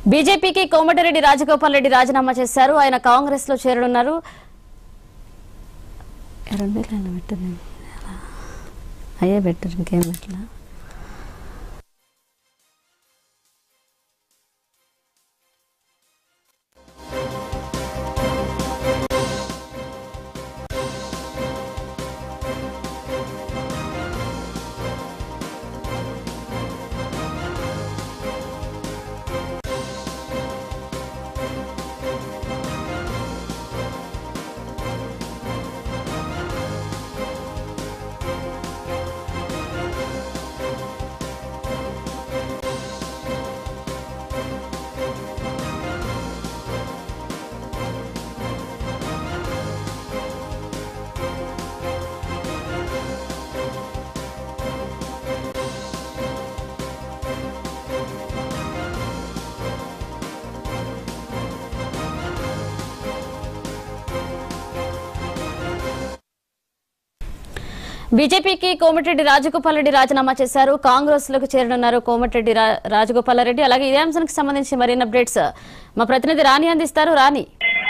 బీజేపీకి కోమటిరెడ్డి రాజగోపాల్ రెడ్డి రాజీనామా చేశారు. ఆయన కాంగ్రెస్ లో చేరనున్నారు. అయ్యే బెటర్ ఇంకేం పెట్టలా. బీజేపీకి కోమటిరెడ్డి రాజగోపాల్ రెడ్డి రాజీనామా చేశారు. కాంగ్రెస్ లోకి చేరనున్నారు కోమటిరెడ్డి రాజగోపాల్ రెడ్డి. అలాగే ఇదే అంశానికి సంబంధించి మరిన్ని అప్డేట్స్ మా ప్రతినిధి రాణి అందిస్తారు. రాణి,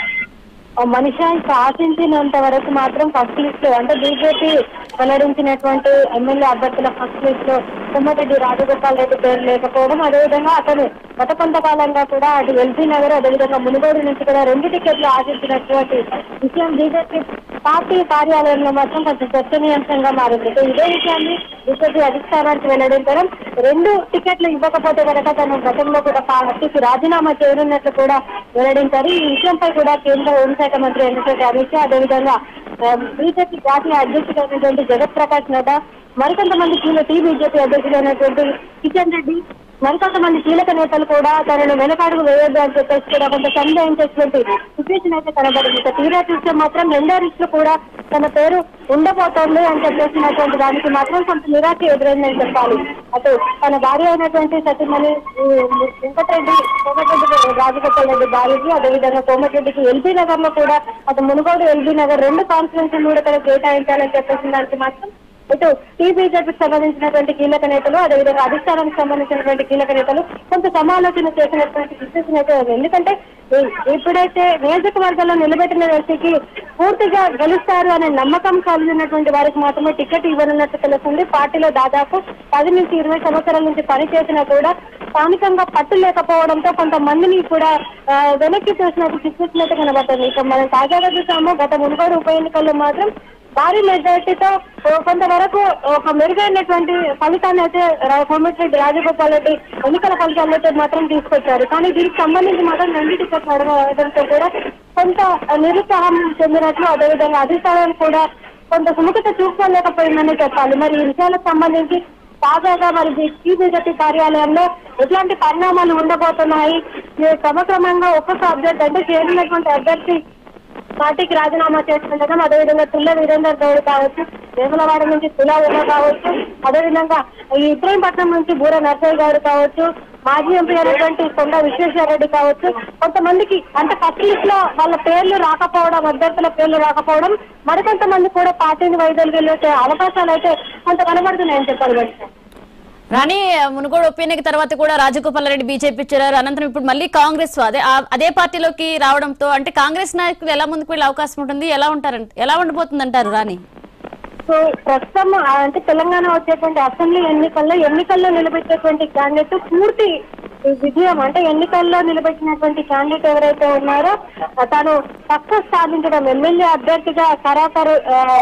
మనిషి ఆశించినంత వరకు మాత్రం ఫస్ట్ లిస్ట్ లో అంటే బీజేపీ వెల్లడించినటువంటి ఎమ్మెల్యే అభ్యర్థుల ఫస్ట్ లిస్ట్ లో కోమటిరెడ్డి రాజగోపాల్ రెడ్డి పేరు లేకపోవడం, అదేవిధంగా అతను గత కొంతకాలంగా కూడా అటు ఎల్బీ నగర్ అదేవిధంగా మునుగోడు నుంచి కూడా 2 టికెట్లు ఆశించినటువంటి విషయం బీజేపీ పార్టీ కార్యాలయంలో మాత్రం కొంచెం చర్చనీయాంశంగా మారింది. ఇదే విషయాన్ని బీజేపీ అధిష్టానానికి వెల్లడించడం, 2 టికెట్లు ఇవ్వకపోతే కనుక తను గతంలో కూడా పార్టీకి రాజీనామా చేయనున్నట్లు కూడా వెల్లడించారు. ఈ విషయంపై కూడా కేంద్ర హోంశాఖ మంత్రి అయినటువంటి అమిత్ షా, అదేవిధంగా బీజేపీ జాతీయ అధ్యక్షుడైనటువంటి జగత్ ప్రకాష్ నడ్డా, మరికొంతమంది బీజేపీ అధ్యక్షుడైనటువంటి కిషన్ రెడ్డి, మరికొంతమంది కీలక నేతలు కూడా తనను వెనకాడుగు వేయొద్దు అని చెప్పేసి కూడా కొంత సందేహించేటువంటి సిచ్యువేషన్ అయితే కనబడింది. తీరా చూస్తే మాత్రం 2వ లిస్టులో కూడా తన పేరు ఉండబోతోంది అని చెప్పేసినటువంటి దానికి మాత్రం కొంత నిరాశ ఎదురైందని చెప్పాలి. అటు తన భార్య అయినటువంటి సతీమణి కోమటిరెడ్డి రాజగోపాల్ రెడ్డి భార్యకి, అదేవిధంగా కోమటిరెడ్డికి ఎల్బీ నగర్ లో కూడా అటు మునుగోడు ఎల్బీ నగర్ 2 కాన్స్టిట్యూన్సీలు కూడా తన కేటాయించాలని చెప్పేసిన దానికి మాత్రం ఇటు బీజేపీకి సంబంధించినటువంటి కీలక నేతలు, అదేవిధంగా అధిష్టానానికి సంబంధించినటువంటి కీలక నేతలు కొంత సమాలోచన చేసినటువంటి సిచ్యువేషన్ అయితే ఉంది. ఎందుకంటే ఇప్పుడైతే నియోజకవర్గంలో నిలబెట్టిన వ్యక్తికి పూర్తిగా గెలుస్తారు అనే నమ్మకం కలిగినటువంటి వారికి మాత్రమే టికెట్ ఇవ్వనున్నట్టు తెలుస్తుంది. పార్టీలో దాదాపు 10 నుంచి 20 సంవత్సరాల నుంచి పనిచేసినా కూడా స్థానికంగా పట్టు లేకపోవడంతో కొంతమందిని కూడా వెనక్కి చూసినట్టు సిచ్యువేషన్ అయితే కనబడుతుంది. ఇక మనం తాజాగా చూసాము, గత మునుగోడు ఉప ఎన్నికల్లో మాత్రం భారీ మెజార్టీతో కొంతవరకు ఒక మెరుగైనటువంటి ఫలితాన్ని అయితే కోమటిరెడ్డి రాజగోపాల్ రెడ్డి ఎన్నికల ఫలితాలు అయితే మాత్రం తీసుకొచ్చారు. కానీ దీనికి సంబంధించి మాత్రం 2 టికెట్లు అడగడంతో కూడా కొంత నిరుత్సాహం చెందినట్లు, అదేవిధంగా అధిష్టానం కూడా కొంత సుముఖత చూసుకోలేకపోయిందని చెప్పాలి. మరి ఈ విషయాలకు సంబంధించి తాజాగా మరి బీజేపీ కార్యాలయంలో ఎట్లాంటి పరిణామాలు ఉండబోతున్నాయి, క్రమక్రమంగా ఒక్కొక్క అభ్యర్థి అంటే చేరినటువంటి అభ్యర్థి పార్టీకి రాజీనామా చేస్తుండడం, అదేవిధంగా తుల్ల వీరేందర్ గౌడ్ కావచ్చు, వేములవాడ నుంచి తులా ఉమ కావచ్చు, అదేవిధంగా ఈ ఇబ్రహీంపట్నం నుంచి బూర నర్సయ్య గౌడ్ కావచ్చు, మాజీ ఎంపీ అయినటువంటి కొండ విశ్వేశ్వరరెడ్డి కావచ్చు, కొంతమందికి అంటే ఫస్ట్ లిస్ట్ లో వాళ్ళ పేర్లు రాకపోవడం, అభ్యర్థుల పేర్లు రాకపోవడం, మరికొంతమంది కూడా పార్టీని వైదొలిగే అవకాశాలు అయితే కొంత కనబడుతున్నాయని చెప్పాలి. రాణి, మునుగోడు ఉప ఎన్నిక తర్వాత కూడా రాజగోపాల్ రెడ్డి బీజేపీ చేరారు. అనంతరం ఇప్పుడు మళ్ళీ కాంగ్రెస్ అదే పార్టీలోకి రావడంతో అంటే కాంగ్రెస్ నాయకులు ఎలా ముందుకు వెళ్ళే అవకాశం ఉంటుంది, ఎలా ఉండబోతుంది అంటారు రాణి? సో ప్రస్తుతం అంటే తెలంగాణ వచ్చేటువంటి అసెంబ్లీ ఎన్నికల్లో నిలబెట్టేటువంటి క్యాండిడేట్ పూర్తి విజయం అంటే ఎన్నికల్లో నిలబెట్టినటువంటి క్యాండిడేట్ ఎవరైతే ఉన్నారో తను సక్సెస్ సాధించడం, ఎమ్మెల్యే అభ్యర్థిగా ఖరాఖరు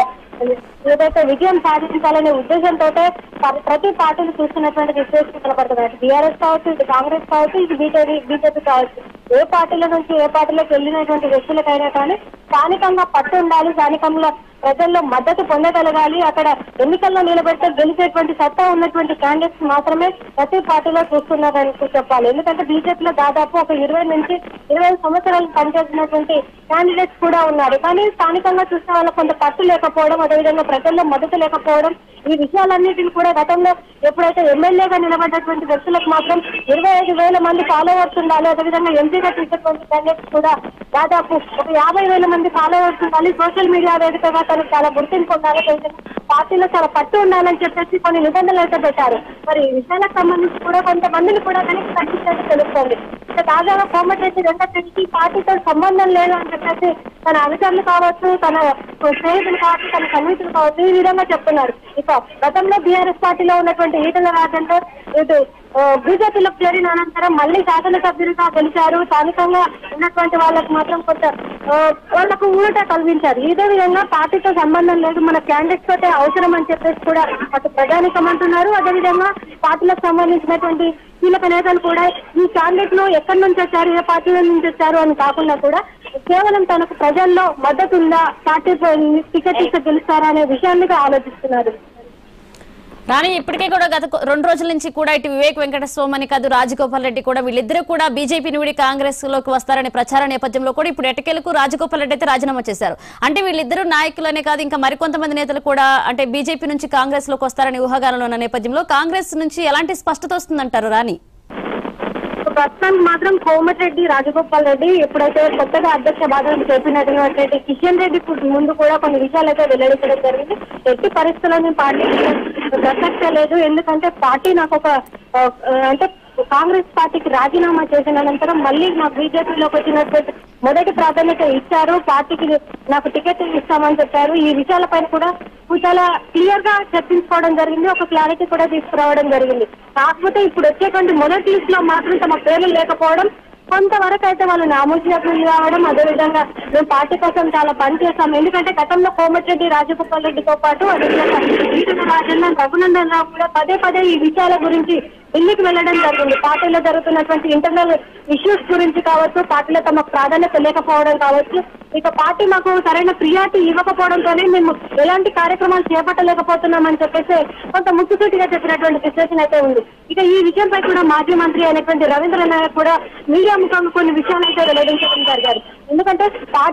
ఏదైతే విజయం సాధించాలనే ఉద్దేశంతో ప్రతి పార్టీలు చూస్తున్నటువంటి సిచ్యువేషన్ కనబడుతుంది. టీఆర్ఎస్ కావచ్చు, ఇటు కాంగ్రెస్ కావచ్చు, ఇటు బీజేపీ కావచ్చు, ఏ పార్టీల నుంచి ఏ పార్టీలోకి వెళ్ళినటువంటి వ్యక్తులకైనా కానీ స్థానికంగా పట్టు ఉండాలి, స్థానికంలో ప్రజల్లో మద్దతు పొందగలగాలి. అక్కడ ఎన్నికల్లో నిలబెడితే గెలిచేటువంటి సత్తా ఉన్నటువంటి క్యాండిడేట్స్ మాత్రమే ప్రతి పార్టీలో చూస్తున్నారని చెప్పాలి. ఎందుకంటే బీజేపీలో దాదాపు ఒక 20 నుంచి 25 సంవత్సరాలు పనిచేసినటువంటి క్యాండిడేట్స్ కూడా ఉన్నారు. కానీ స్థానికంగా చూసిన వాళ్ళకి కొంత పట్టు లేకపోవడం, అదేవిధంగా ప్రజల్లో మద్దతు లేకపోవడం, ఈ విషయాలన్నిటిని కూడా గతంలో ఎప్పుడైతే ఎమ్మెల్యేగా నిలబడ్డటువంటి వ్యక్తులకు మాత్రం 25,000 మంది ఫాలోవర్స్ ఉండాలి, అదేవిధంగా ఎంపీగా తీసేటువంటి క్యాండిడేట్స్ కూడా దాదాపు ఒక 50,000 మంది ఫాలోవర్స్ ఉండాలి, సోషల్ మీడియా వేదికగా తనకు చాలా గుర్తింపు ఉండాలి, పార్టీలో చాలా పట్టు ఉండాలని చెప్పేసి కొన్ని నిబంధనలు అయితే పెట్టారు. మరి ఈ విషయాలకు సంబంధించి కూడా కొంతమందిని కూడా వెనక్కి తగ్గించేది తెలుస్తోంది. ఇక తాజాగా కోమటిరెడ్డి వెంకటరెడ్డికి పార్టీతో సంబంధం లేదు అని చెప్పేసి తన అనుచరులు కావచ్చు, తన స్నేహితులు కావచ్చు, తన సన్నిహితులు కావచ్చు ఈ విధంగా చెప్తున్నారు. ఇక గతంలో బీఆర్ఎస్ పార్టీలో ఉన్నటువంటి ఈటెల రాజేందర్ ఇటు బీజేపీలో చేరిన అనంతరం మళ్ళీ శాసనసభ్యులుగా గెలిచారు. స్థానికంగా ఉన్నటువంటి వాళ్ళకు మాత్రం కొంత వాళ్లకు ఊరట కల్పించారు. ఇదే విధంగా పార్టీతో సంబంధం లేదు, మన క్యాండిడేట్స్ తోటే అవసరం అని చెప్పేసి కూడా అటు ప్రజానికం అంటున్నారు. అదేవిధంగా పార్టీలకు సంబంధించినటువంటి కీలక నేతలు కూడా ఈ క్యాండిడేట్లు ఎక్కడి నుంచి వచ్చారు, ఏ పార్టీల నుంచి వచ్చారు అని కాకుండా కూడా కేవలం తనకు ప్రజల్లో మద్దతు ఉందా, పార్టీ టికెట్ ఇస్తే గెలుస్తారా అనే విషయాన్ని ఆలోచిస్తున్నారు. రాణి, ఇప్పటికే కూడా గత 2 రోజుల నుంచి కూడా ఇటు వివేక్ వెంకటస్వామి కాదు, రాజగోపాల్ రెడ్డి కూడా వీళ్ళిద్దరూ కూడా బీజేపీని విడి కాంగ్రెస్ లోకి వస్తారనే ప్రచార నేపథ్యంలో కూడా ఇప్పుడు ఎటకేలకు రాజగోపాల్ రెడ్డి అయితే రాజీనామా చేశారు. అంటే వీళ్ళిద్దరూ నాయకులనే కాదు, ఇంకా మరికొంతమంది నేతలు కూడా అంటే బీజేపీ నుంచి కాంగ్రెస్ లోకి వస్తారనే ఊహాగానాలు ఉన్న నేపథ్యంలో కాంగ్రెస్ నుంచి ఎలాంటి స్పష్టత వస్తుందంటారు రాణి? ప్రస్తుతానికి మాత్రం కోమటిరెడ్డి రాజగోపాల్ రెడ్డి ఎప్పుడైతే కొత్తగా అధ్యక్ష బాధ్యతలు చేసినటువంటి కిషన్ రెడ్డి ముందు కూడా కొన్ని విషయాలు అయితే వెల్లడించడం జరిగింది. ఎట్టి పరిస్థితుల్లో పార్టీ ప్రసక్తే లేదు, ఎందుకంటే పార్టీ నాకు ఒక అంటే కాంగ్రెస్ పార్టీకి రాజీనామా చేసిన అనంతరం మళ్ళీ నాకు బీజేపీలోకి వచ్చినటువంటి మొదటి ప్రాధాన్యత ఇచ్చారు, పార్టీకి నాకు టికెట్ ఇస్తామని చెప్పారు. ఈ విషయాలపైన కూడా చాలా క్లియర్ గా చర్చించుకోవడం జరిగింది, ఒక క్లారిటీ కూడా తీసుకురావడం జరిగింది. కాకపోతే ఇప్పుడు వచ్చేటువంటి మొదటి లిస్ట్ లో మాత్రం తమ పేర్లు లేకపోవడం, కొంతవరకు అయితే వాళ్ళు నామోచినట్లు రావడం, అదేవిధంగా మేము పార్టీ కోసం చాలా పనిచేస్తాం. ఎందుకంటే గతంలో కోమటిరెడ్డి రాజగోపాల్ రెడ్డితో పాటు అదేవిధంగా ఈటెల రాజేందర్, రఘునందన్ రావు కూడా పదే ఈ విషయాల గురించి ఢిల్లీకి వెళ్లడం జరిగింది. పార్టీలో జరుగుతున్నటువంటి ఇంటర్నల్ ఇష్యూస్ గురించి కావచ్చు, పార్టీలో తమకు ప్రాధాన్యత లేకపోవడం కావచ్చు, ఇక పార్టీ మాకు సరైన ప్రియారిటీ ఇవ్వకపోవడంతోనే మేము ఎలాంటి కార్యక్రమాలు చేపట్టలేకపోతున్నామని చెప్పేసి కొంత ముక్కుసూటిగా చెప్పినటువంటి సిచ్యువేషన్ అయితే ఉంది. ఇక ఈ విషయంపై కూడా మాజీ మంత్రి అయినటువంటి రవీంద్ర నాయక్ కూడా మీడియా ముఖంగా కొన్ని విషయాలు అయితే వెల్లడించడం జరిగారు. ఎందుకంటే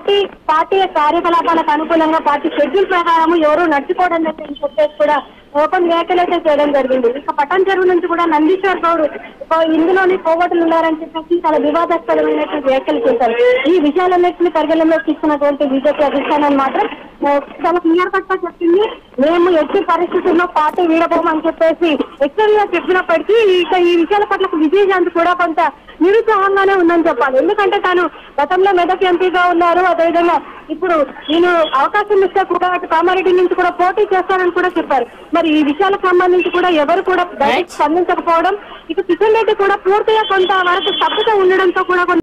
పార్టీ కార్యకలాపాలకు అనుకూలంగా పార్టీ షెడ్యూల్ ప్రకారం ఎవరు నడుచుకోవడం లేదని చెప్పేసి కూడా కొన్ని వ్యాఖ్యలు అయితే చేయడం జరిగింది. ఇక పటాన్ చెరువు నుంచి కూడా నందీశ్వర్ గౌడ్ ఇందులోని పోగొట్టులు ఉన్నారని చెప్పేసి చాలా వివాదాస్పదమైనటువంటి వ్యాఖ్యలు చేశారు. ఈ విషయాలన్నింటినీ పరిగణలోకి తీసుకున్నటువంటి బీజేపీ అధిష్టానాన్ని మాత్రం చాలా క్లియర్ కట్ గా చెప్పింది, మేము ఎట్టి పరిస్థితుల్లో పార్టీ వీడబోమని చెప్పేసి ఎక్కువగా చెప్పినప్పటికీ ఇక ఈ విషయాల పట్ల విజయశాంతి కూడా కొంత నిరుత్సాహంగానే ఉందని చెప్పాలి. ఎందుకంటే తాను గతంలో మెదక్ ఎంపీగా ఉన్నారు, అదేవిధంగా ఇప్పుడు నేను అవకాశం ఇస్తే కూడా అటు కామారెడ్డి నుంచి కూడా పోటీ చేస్తానని కూడా చెప్పారు. మరి ఈ విషయాలకు సంబంధించి కూడా ఎవరు కూడా స్పందించకపోవడం, ఇక కిషన్ రెడ్డి కూడా పూర్తిగా కొంత వరకు తప్పుగా ఉండడంతో కూడా